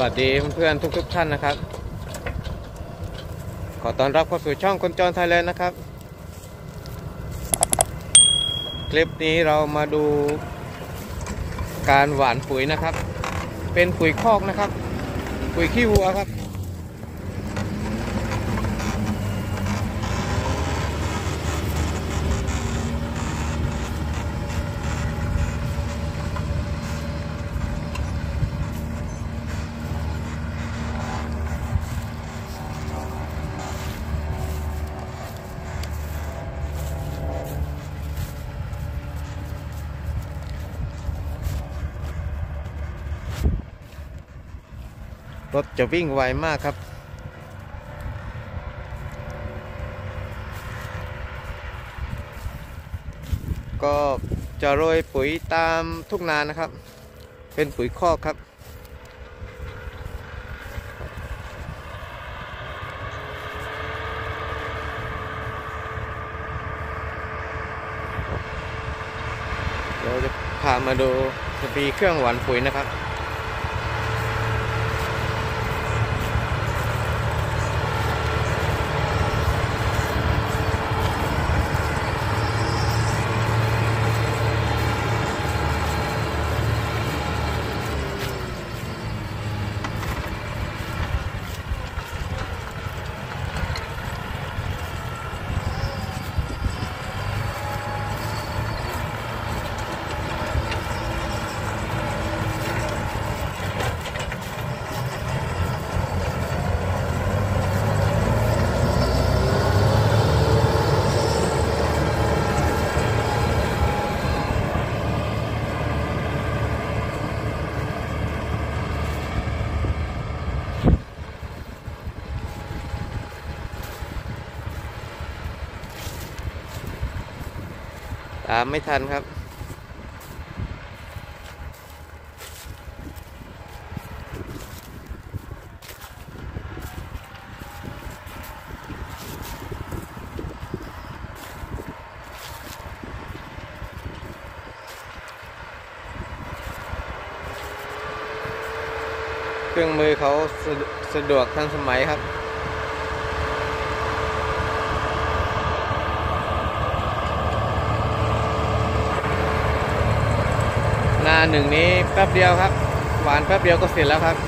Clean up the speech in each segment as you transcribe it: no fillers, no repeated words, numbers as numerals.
วัสดีเพื่อนๆทุกท่านนะครับขอต้อนรับเข้าสู่ช่องคนจรไทยแลนด์นะครับคลิปนี้เรามาดูการหว่านปุ๋ยนะครับเป็นปุ๋ยคอกนะครับปุ๋ยขี้วัวครับรถจะวิ่งไวมากครับก็จะโรยปุ๋ยตามทุ่งนานะครับเป็นปุ๋ยคอกครับเราจะพามาดูสปีเครื่องหว่านปุ๋ยนะครับตามไม่ทันครับเครื่องมือเขาสะดวกทันสมัยครับนาหนึ่งนี้แป๊บเดียวครับหวานแป๊บเดียวก็เสร็จแล้วครับ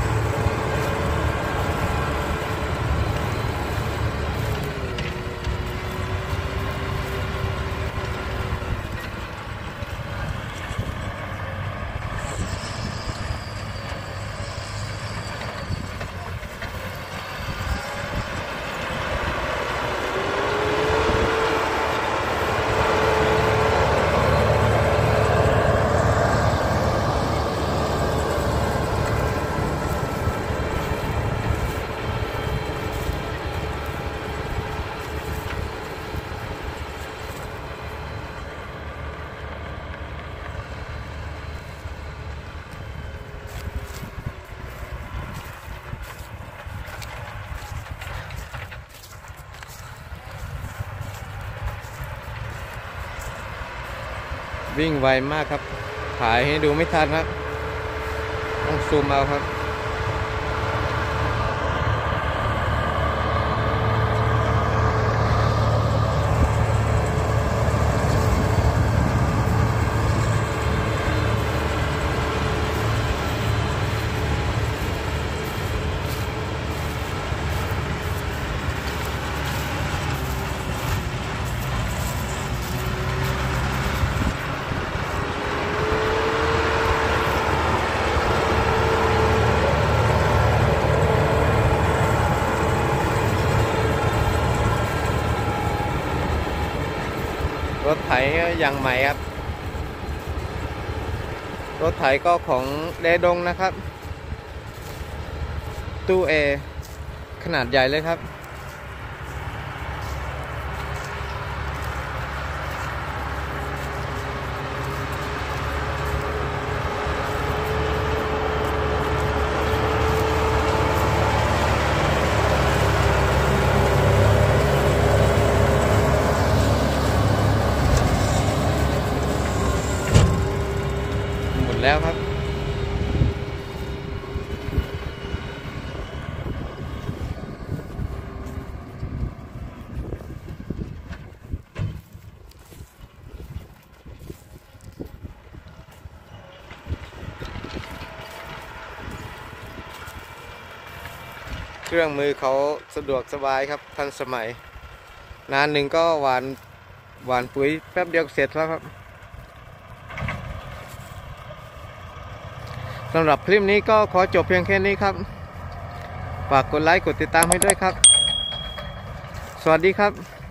วิ่งไวมากครับถ่ายให้ดูไม่ทันครับต้องซูมเอาครับรถไถอย่างใหม่ครับรถไถก็ของเดดงนะครับตู้เอขนาดใหญ่เลยครับหมดแล้วครับรื่องมือเขาสะดวกสบายครับทันสมัยนานหนึ่งก็หวานปุ๋ยแป๊บเดียวเสร็จแล้วครับสำหรับคลิปนี้ก็ขอจบเพียงแค่นี้ครับฝากกดไลค์กดติดตามให้ด้วยครับสวัสดีครับ